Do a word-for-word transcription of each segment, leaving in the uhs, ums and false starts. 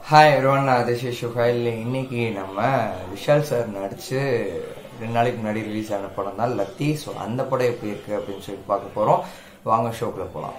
Hi everyone, this is Shuhail. இன்னைக்கு நம்ம Vishal sir நடிச்சு ரெண்டு நாளைக்கு முன்னாடி ரிலீஸ் ஆன படம் தான் லத்தி. ஸோ அந்த படம் எப்படி இருக்கு அப்படின்னு சொல்லிட்டு பார்க்க போறோம். வாங்க ஷோக்குள்ள போகலாம்.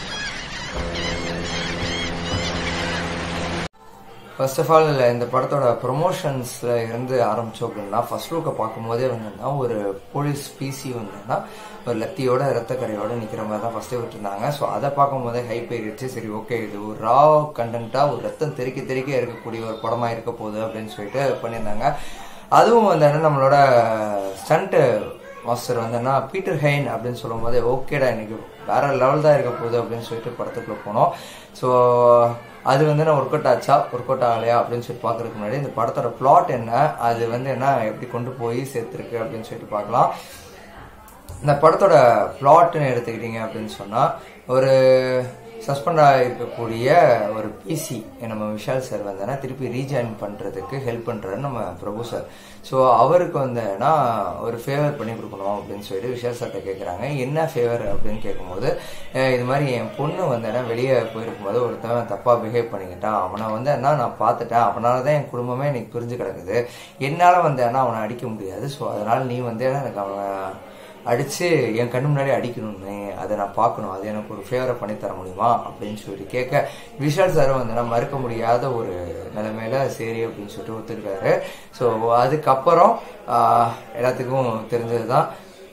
ஃபர்ஸ்ட் ஆஃப் ஆல் இந்த படத்தோட ப்ரொமோஷன்ஸ்ல இருந்து ஆரம்பிச்சோம் அப்படின்னா ஃபர்ஸ்ட் லுக்கை பார்க்கும்போதே வந்துன்னா ஒரு போலீஸ் பிசி வந்துன்னா ஒரு லத்தியோட ரத்தக்கரையோட நிக்கிற மாதிரி தான் ஃபர்ஸ்டே விட்டுருந்தாங்க. ஸோ அதை பார்க்கும் போதே ஹைப் ஆயிடுச்சு. சரி, ஓகே, இது ஒரு ரா கண்டென்ட்டா ஒரு ரத்தம் தெறிக்க தெறிக்க இருக்கக்கூடிய ஒரு படமா இருக்க போகுது அப்படின்னு சொல்லிட்டு பண்ணியிருந்தாங்க. அதுவும் வந்து நம்மளோட ஸ்டண்ட் மாஸ்டர் வந்தேன்னா பீட்டர் ஹெயின் அப்படின்னு சொல்லும் போதே ஓகேடா இன்னைக்கு வேற லெவல் தான் இருக்க போகுது அப்படின்னு சொல்லிட்டு படத்துக்குள்ள போனோம். ஸோ அது வந்து நான் ஒர்க் அவுட் ஆச்சா ஒர்க் அவுட் ஆகலையா அப்படின்னு சொல்லிட்டு பார்க்கறதுக்கு முன்னாடி இந்த படத்தோட பிளாட் என்ன, அது வந்து என்ன எப்படி கொண்டு போய் சேர்த்துருக்கு அப்படின்னு சொல்லிட்டு பார்க்கலாம். இந்த படத்தோட பிளாட்னு எடுத்துக்கிட்டீங்க அப்படின்னு சொன்னா, ஒரு சஸ்பெண்ட் ஆகிருக்கக்கூடிய ஒரு பிசி நம்ம விஷால் சார் வந்தேன்னா திருப்பி ரீஜாயின் பண்றதுக்கு ஹெல்ப் பண்றாரு நம்ம பிரபு சார். ஸோ அவருக்கு வந்தேன்னா ஒரு ஃபேவர் பண்ணி கொடுக்கணும் அப்படின்னு சொல்லிட்டு விஷால் சார்கிட்ட கேட்குறாங்க. என்ன ஃபேவர் அப்படின்னு கேட்கும்போது, இது மாதிரி என் பொண்ணு வந்தேன்னா வெளியே போயிருக்கும் போது ஒருத்தவன் தப்பா பிஹேவ் பண்ணிக்கிட்டான், அவனை வந்து நான் பார்த்துட்டேன், அவனாலதான் என் குடும்பமே எனக்கு பிரிஞ்சு கிடக்குது, என்னால வந்தேன்னா அவனை அடிக்க முடியாது, ஸோ அதனால நீ வந்து எனக்கு அவனை அடிச்சு என் கண்ணு முன்னாடி அடிக்கணும்னு அதை நான் பார்க்கணும், அது எனக்கு ஒரு ஃபேவரை பண்ணி தர முடியுமா அப்படின்னு சொல்லி கேட்க விஷால் சார் வந்து நான் மறுக்க முடியாத ஒரு நிலைமையில சரி அப்படின்னு சொல்லிட்டு ஒத்துக்கிறாரு. ஸோ அதுக்கப்புறம் எல்லாத்துக்கும் தெரிஞ்சதுதான்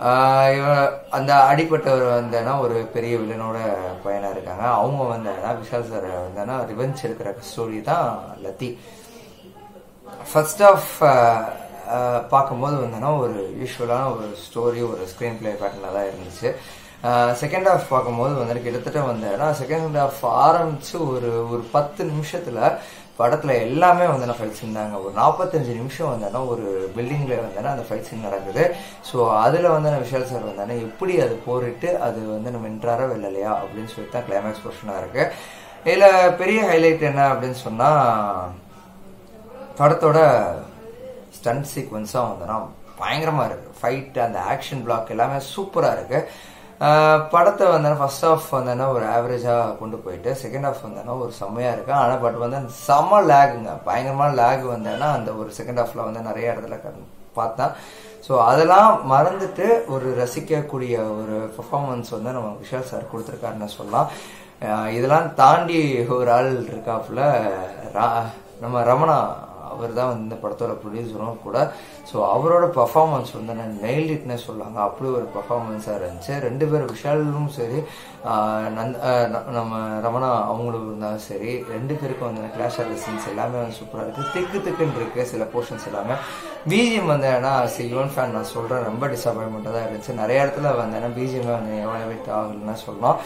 அந்த அடிப்பட்டவர் வந்தேன்னா ஒரு பெரிய வில்லனோட பையனா இருக்காங்க. அவங்க வந்தேன்னா விஷால் சார் வந்தேன்னா ரிவெஞ்ச் எடுக்கிற ஸ்டோரி தான் லத்தி. ஃபர்ஸ்ட் ஆஃப் பார்க்கும்போது வந்தோன்னா ஒரு யூஸ்வலான ஒரு ஸ்டோரி, ஒரு ஸ்க்ரீன் பிளே பேட்டர்னாக தான் இருந்துச்சு. செகண்ட் ஹாஃப் பார்க்கும்போது வந்து கிட்டத்தட்ட வந்தேன்னா செகண்ட் ஹாஃப் ஆரம்பிச்சு ஒரு ஒரு பத்து நிமிஷத்துல படத்துல எல்லாமே வந்து ஃபைட் சீன் தாங்க. ஒரு நாற்பத்தஞ்சு நிமிஷம் வந்தேன்னா ஒரு பில்டிங்ல வந்தேன்னா அந்த ஃபைட் சீன் நடக்குது. ஸோ அதுல வந்து நான் விஷால் சார் வந்தேன்னா எப்படி அது போரிட்டு அது வந்து நம்ம இன்ட்ராரா வெல்லலையா அப்படின்னு சொல்லிட்டு தான் கிளைமேக்ஸ் போர்ஷனா இருக்கு. இதுல பெரிய ஹைலைட் என்ன அப்படின்னு சொன்னா, படத்தோட ஸ்டண்ட் சீக்வன்ஸா வந்தோன்னா பயங்கரமா இருக்கு. ஃபைட், அந்த ஆக்ஷன் பிளாக் எல்லாமே சூப்பரா இருக்கு. படத்தை வந்து ஃபர்ஸ்ட் ஹாஃப் வந்தோன்னா ஒரு ஆவரேஜா கொண்டு போயிட்டு செகண்ட் ஹாஃப் வந்தோன்னா ஒரு செம்மையா இருக்கு. ஆனா பட் வந்து செம்ம லேகுங்க, பயங்கரமான லேக் வந்தேன்னா அந்த ஒரு செகண்ட் ஹாஃப்ல வந்து நிறைய இடத்துல பார்த்தேன். ஸோ அதெல்லாம் மறந்துட்டு ஒரு ரசிக்கக்கூடிய ஒரு பெர்ஃபார்மன்ஸ் வந்து நம்ம விஷால் சார் கொடுத்துருக்காருன்னு சொல்லலாம். இதெல்லாம் தாண்டி ஒரு ஆள் இருக்காப்புல நம்ம ரமணா, அவர் தான் வந்து இந்த படத்தோட ப்ரொடியூசரும் கூட. ஸோ அவரோட பர்ஃபார்மன்ஸ் வந்து நான் நெயில் இட்னே சொல்லாங்க, அப்படி ஒரு பர்ஃபார்மன்ஸாக இருந்துச்சு. ரெண்டு பேரும் விஷாலும் சரி நந்த நம்ம ரமணா அவங்களும் இருந்தாலும் சரி, ரெண்டு பேருக்கும் வந்து கிளாஷ் ஆகிற சீன்ஸ் எல்லாமே வந்து சூப்பராக இருக்குது. திக்கு திக்குன்னு இருக்கு சில போர்ஷன்ஸ் எல்லாமே. பிஜிஎம் வந்து ஏன்னா யுவன் ஃபேன் நான் சொல்கிறேன், ரொம்ப டிசப்பாயின்மெண்ட்டாக தான் இருந்துச்சு. நிறைய இடத்துல வந்து ஏன்னா பிஜிஎம் வந்து எவ்வளோ வெயிட் ஆகலன்னு சொல்லலாம்.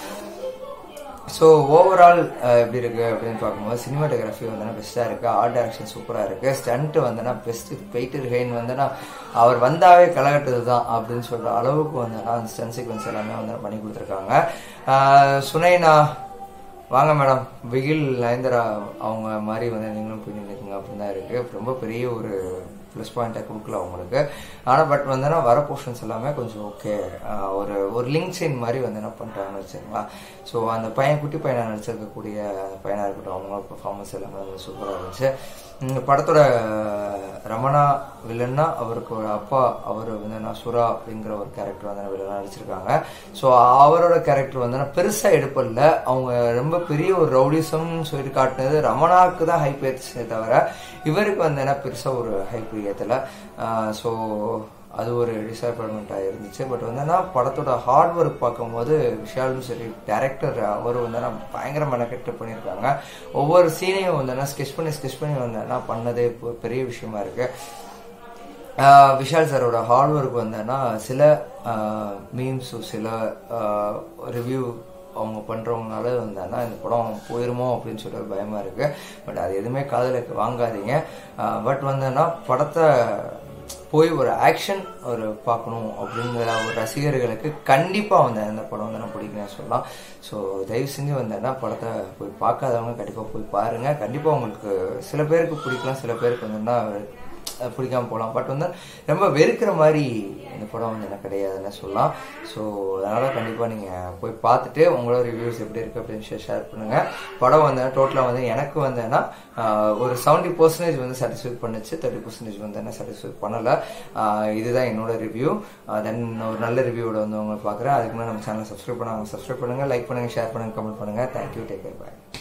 ஸோ ஓவரால் எப்படி இருக்கு அப்படின்னு பார்க்கும்போது சினிமாட்டோகிராஃபி வந்து பெஸ்ட்டாக இருக்கு, ஆர்ட் டைரக்ஷன் சூப்பராக இருக்கு, ஸ்டண்ட் வந்து பெஸ்ட். பீட்டர் ஹெயின் வந்து அவர் வந்தாவே கலகட்டது தான் அப்படின்னு சொல்ற அளவுக்கு வந்து அந்த ஸ்டண்ட் சீக்வன்ஸ் எல்லாமே வந்து பண்ணி கொடுத்துருக்காங்க. சுனைனா வாங்க மேடம், பிகில் நயன்தாரா அவங்க மாதிரி வந்து நீங்களும் போய் நினைக்குங்க அப்படின்னு தான் இருக்கு. ரொம்ப பெரிய ஒரு ப்ளஸ் பாயிண்டை கொடுக்கல அவங்களுக்கு. ஆனால் பட் வந்து வர போர்ஷன்ஸ் எல்லாமே கொஞ்சம் ஓகே, ஒரு ஒரு லிங்க் சைன் மாதிரி வந்து என்ன பண்ணுறாங்கன்னு வச்சுங்களா. ஸோ அந்த பையன் குட்டி பையனை நடிச்சிருக்கக்கூடிய பையனாக இருக்கட்டும், அவங்களோட பர்ஃபார்மன்ஸ் எல்லாமே வந்து சூப்பராக இருந்துச்சு. இந்த படத்தோட ரமணா வில்லன்னா அவருக்கு ஒரு அப்பா, அவர் வந்து சுரா அப்படிங்கிற ஒரு கேரக்டர் வந்து வில்லனா நடிச்சிருக்காங்க. ஸோ அவரோட கேரக்டர் வந்து பெருசா எடுப்படல, அவங்க ரொம்ப பெரிய ஒரு ரவுடிசம் சொல்லிட்டு காட்டினது ரமணாவுக்கு தான் ஹைப் ஏற்றுச்சே தவிர இவருக்கு வந்து என்ன பெருசா ஒரு ஹைப் ஏற்றல. ஸோ அது ஒரு டிசப்பாயின்மெண்ட்டாக இருந்துச்சு. பட் வந்து படத்தோட ஹார்ட் ஒர்க் பார்க்கும்போது விஷாலும் சரி, டேரக்டர் அவர் வந்து பயங்கர மெனக்கெட்டு பண்ணியிருக்காங்க. ஒவ்வொரு சீனையும் வந்து ஸ்கெச் பண்ணி ஸ்கெச் பண்ணி வந்து பண்ணதே பெரிய விஷயமா இருக்கு. விஷால் சாரோட ஹார்ட் ஒர்க் வந்தேன்னா சில மீம்ஸு சில ரிவ்யூ அவங்க பண்றவங்கனால வந்தாங்கன்னா இந்த படம் போயிருமோ அப்படின்னு சொல்லிட்டு ஒரு பயமா இருக்கு. பட் அது எதுவுமே காதலுக்கு வாங்காதீங்க. பட் வந்தேன்னா படத்தை போய் ஒரு ஆக்ஷன் ஒரு பார்க்கணும் அப்படிங்கிற ஒரு ரசிகர்களுக்கு கண்டிப்பா வந்து அந்த படம் வந்து நான் பிடிக்குன்னு சொல்லலாம். ஸோ தயவு செஞ்சு வந்தேன்னா படத்தை போய் பார்க்காதவங்க கண்டிப்பா போய் பாருங்க. கண்டிப்பா உங்களுக்கு சில பேருக்கு பிடிக்கலாம், சில பேருக்கு வந்து பிடிக்காம போகலாம். பட் வந்து ரொம்ப வெறுக்கிற மாதிரி இந்த படம் வந்து எனக்கு கிடையாதுன்னு சொல்லலாம். ஸோ அதனால் கண்டிப்பாக நீங்கள் போய் பார்த்துட்டு உங்களோட ரிவ்யூஸ் எப்படி இருக்குது அப்படின்னு ஷேர் பண்ணுங்கள். படம் வந்து டோட்டலாக வந்து எனக்கு வந்தேன்னா ஒரு செவன்ட்டி பர்சன்டேஜ் வந்து சாட்டிஸ்ஃபை பண்ணுச்சு, தேர்ட்டி பர்சன்டேஜ் வந்து என்ன சாட்டிஸ்ஃபை பண்ணலை. இதுதான் என்னோட ரிவ்யூ. தென் ஒரு நல்ல ரிவ்யூவோட வந்து உங்களை பார்க்குறேன். அதுக்கு முன்னாடி நம்ம சேனலை சப்ஸ்கிரைப் பண்ணாங்க, சப்ஸ்கிரைப் பண்ணுங்கள், லைக் பண்ணுங்கள், ஷேர் பண்ணுங்கள், கமெண்ட் பண்ணுங்கள். தேங்க்யூ, டேக் கேர், பாய்.